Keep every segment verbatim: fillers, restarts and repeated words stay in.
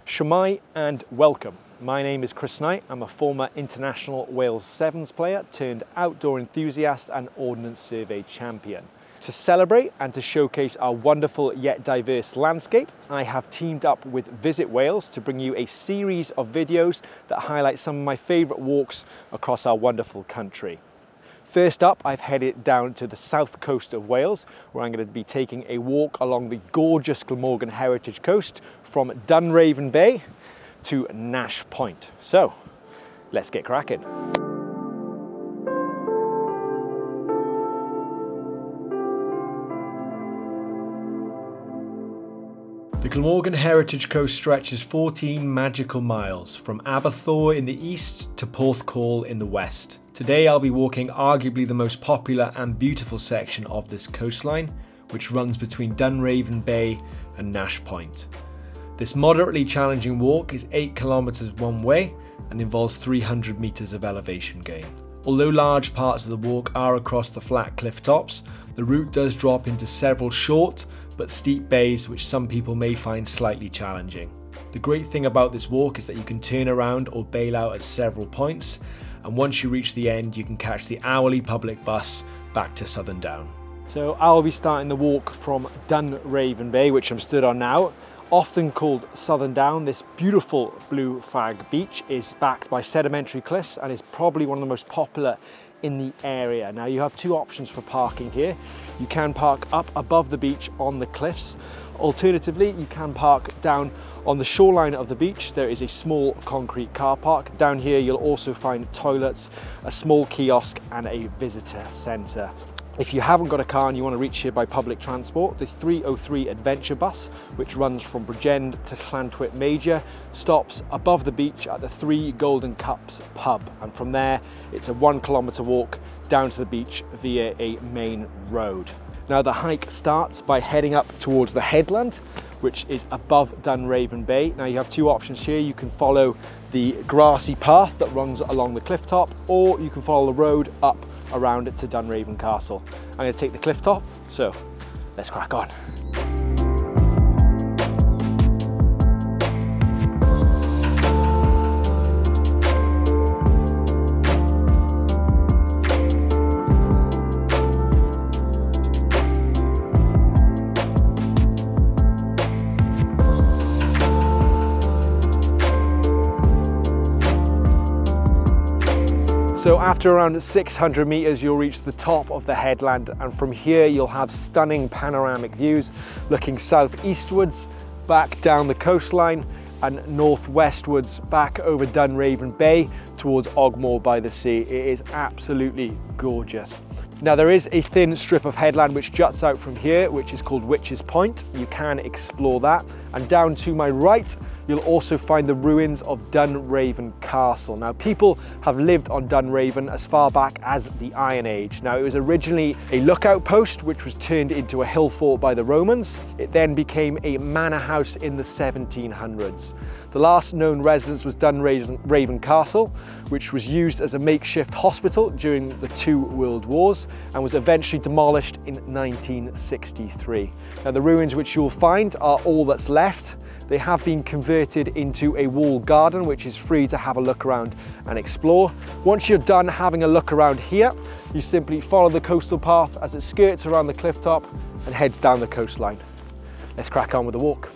Shwmae and welcome. My name is Chris Knight. I'm a former international Wales Sevens player turned outdoor enthusiast and Ordnance Survey champion. To celebrate and to showcase our wonderful yet diverse landscape, I have teamed up with Visit Wales to bring you a series of videos that highlight some of my favourite walks across our wonderful country. First up, I've headed down to the south coast of Wales, where I'm going to be taking a walk along the gorgeous Glamorgan heritage coast from Dunraven Bay to Nash Point. So, let's get cracking. The Glamorgan Heritage Coast stretches fourteen magical miles from Aberthaw in the east to Porthcawl in the west. Today I'll be walking arguably the most popular and beautiful section of this coastline, which runs between Dunraven Bay and Nash Point. This moderately challenging walk is eight kilometres one way and involves three hundred metres of elevation gain. Although large parts of the walk are across the flat cliff tops, the route does drop into several short but steep bays which some people may find slightly challenging. The great thing about this walk is that you can turn around or bail out at several points, and once you reach the end you can catch the hourly public bus back to Southern Down. So I'll be starting the walk from Dunraven Bay, which I'm stood on now. Often called Southern Down, this beautiful blue flag beach is backed by sedimentary cliffs and is probably one of the most popular in the area. Now you have two options for parking here. You can park up above the beach on the cliffs. Alternatively, you can park down on the shoreline of the beach. There is a small concrete car park. Down here you'll also find toilets, a small kiosk and a visitor centre. If you haven't got a car and you want to reach here by public transport, the three oh three Adventure bus, which runs from Bridgend to Llantwit Major, stops above the beach at the Three Golden Cups pub. And from there, it's a one kilometre walk down to the beach via a main road. Now the hike starts by heading up towards the headland, which is above Dunraven Bay. Now you have two options here. You can follow the grassy path that runs along the cliff top, or you can follow the road up around it to Dunraven Castle. I'm going to take the cliff top, so let's crack on. So after around six hundred meters, you'll reach the top of the headland, and from here you'll have stunning panoramic views looking southeastwards, back down the coastline, and northwestwards back over Dunraven Bay towards Ogmore by the Sea. It is absolutely gorgeous. Now there is a thin strip of headland which juts out from here, which is called Witch's Point. You can explore that, and down to my right you'll also find the ruins of Dunraven Castle. Now people have lived on Dunraven as far back as the Iron Age. Now it was originally a lookout post which was turned into a hill fort by the Romans. It then became a manor house in the seventeen hundreds. The last known residence was Dunraven Castle, which was used as a makeshift hospital during the two world wars and was eventually demolished in nineteen sixty-three. Now the ruins which you'll find are all that's left. They have been converted into a walled garden, which is free to have a look around and explore. Once you're done having a look around here, you simply follow the coastal path as it skirts around the cliff top and heads down the coastline. Let's crack on with the walk.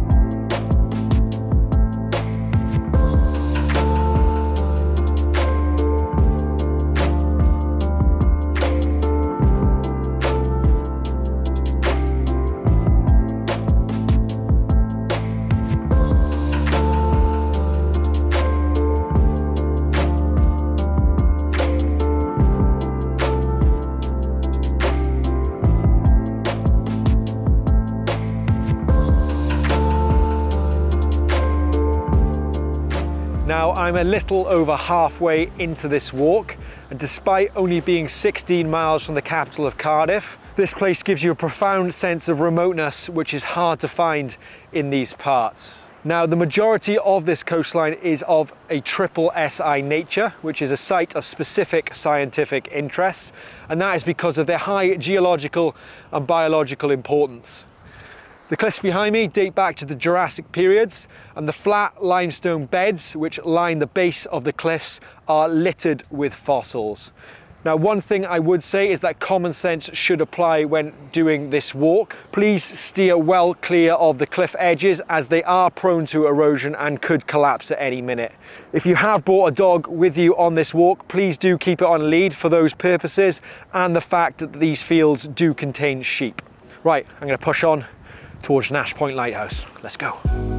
Now I'm a little over halfway into this walk, and despite only being sixteen miles from the capital of Cardiff, this place gives you a profound sense of remoteness which is hard to find in these parts. Now the majority of this coastline is of a triple S I nature, which is a site of specific scientific interest, and that is because of their high geological and biological importance. The cliffs behind me date back to the Jurassic periods, and the flat limestone beds which line the base of the cliffs are littered with fossils. Now, one thing I would say is that common sense should apply when doing this walk. Please steer well clear of the cliff edges as they are prone to erosion and could collapse at any minute. If you have brought a dog with you on this walk, please do keep it on lead for those purposes and the fact that these fields do contain sheep. Right, I'm going to push on towards Nash Point Lighthouse. Let's go.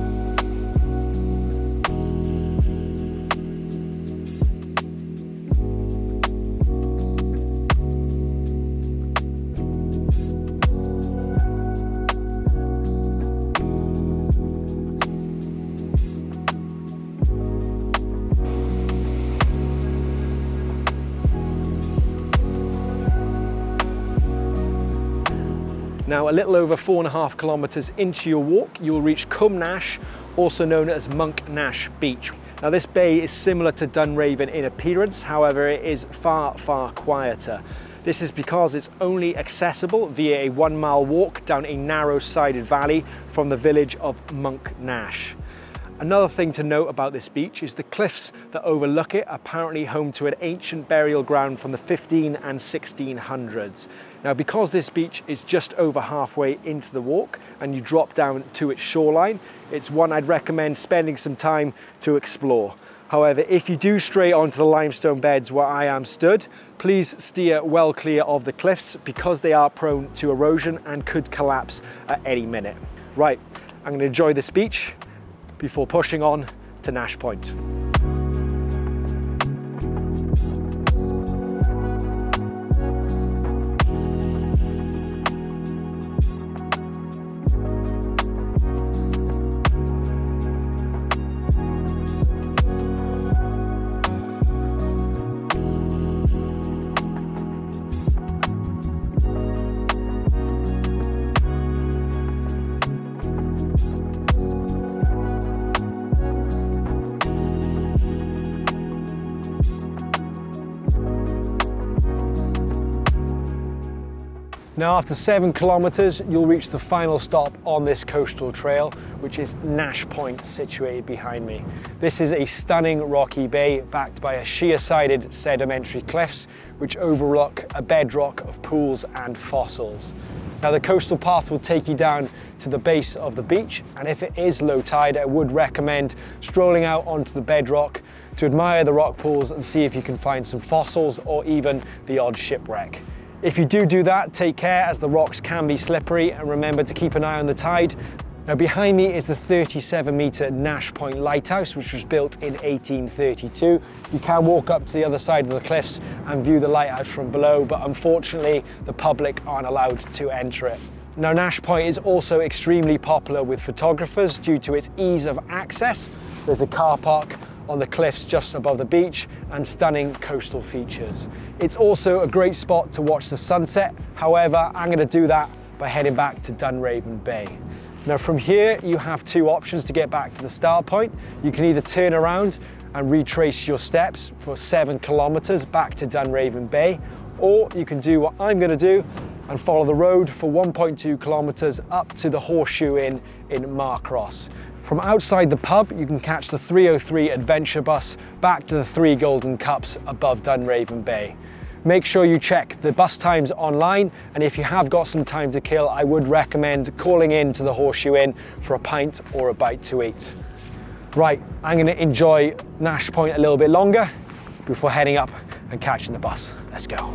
Now, a little over four and a half kilometers into your walk, you'll reach Cwm Nash, also known as Monk Nash Beach. Now, this bay is similar to Dunraven in appearance, however, it is far, far quieter. This is because it's only accessible via a one mile walk down a narrow sided valley from the village of Monk Nash. Another thing to note about this beach is the cliffs that overlook it are apparently home to an ancient burial ground from the fifteen and sixteen hundreds. Now, because this beach is just over halfway into the walk and you drop down to its shoreline, it's one I'd recommend spending some time to explore. However, if you do stray onto the limestone beds where I am stood, please steer well clear of the cliffs because they are prone to erosion and could collapse at any minute. Right, I'm going to enjoy this beach before pushing on to Nash Point. Now, after seven kilometers, you'll reach the final stop on this coastal trail, which is Nash Point, situated behind me. This is a stunning rocky bay backed by a sheer-sided sedimentary cliffs, which overlook a bedrock of pools and fossils. Now, the coastal path will take you down to the base of the beach, and if it is low tide, I would recommend strolling out onto the bedrock to admire the rock pools and see if you can find some fossils or even the odd shipwreck. If you do do that, take care as the rocks can be slippery, and remember to keep an eye on the tide. Now, behind me is the thirty-seven meter Nash Point Lighthouse, which was built in eighteen thirty-two. You can walk up to the other side of the cliffs and view the lighthouse from below, but unfortunately the public aren't allowed to enter it. Now, Nash Point is also extremely popular with photographers due to its ease of access. There's a car park on the cliffs just above the beach and stunning coastal features. It's also a great spot to watch the sunset. However, I'm going to do that by heading back to Dunraven Bay. Now, from here you have two options to get back to the start point. You can either turn around and retrace your steps for seven kilometers back to Dunraven Bay, or you can do what I'm going to do and follow the road for one point two kilometers up to the Horseshoe Inn in Marcross. From outside the pub, you can catch the three oh three Adventure bus back to the Three Golden Cups above Dunraven Bay. Make sure you check the bus times online, and if you have got some time to kill, I would recommend calling in to the Horseshoe Inn for a pint or a bite to eat. Right, I'm going to enjoy Nash Point a little bit longer before heading up and catching the bus. Let's go.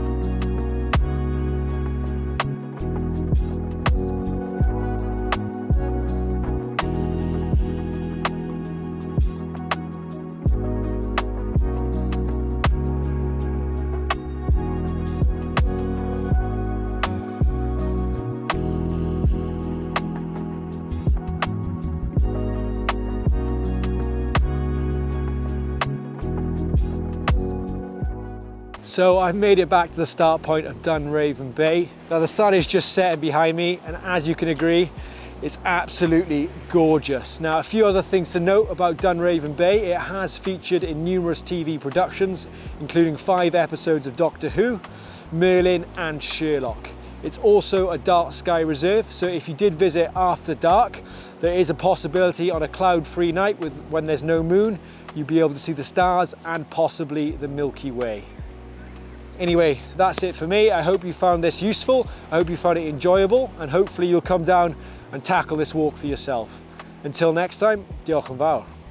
So I've made it back to the start point of Dunraven Bay. Now, the sun is just setting behind me, and as you can agree, it's absolutely gorgeous. Now, a few other things to note about Dunraven Bay. It has featured in numerous T V productions, including five episodes of Doctor Who, Merlin and Sherlock. It's also a dark sky reserve, so if you did visit after dark, there is a possibility on a cloud-free night with when there's no moon, you'll be able to see the stars and possibly the Milky Way. Anyway, that's it for me. I hope you found this useful. I hope you found it enjoyable, and hopefully you'll come down and tackle this walk for yourself. Until next time, diolch yn fawr.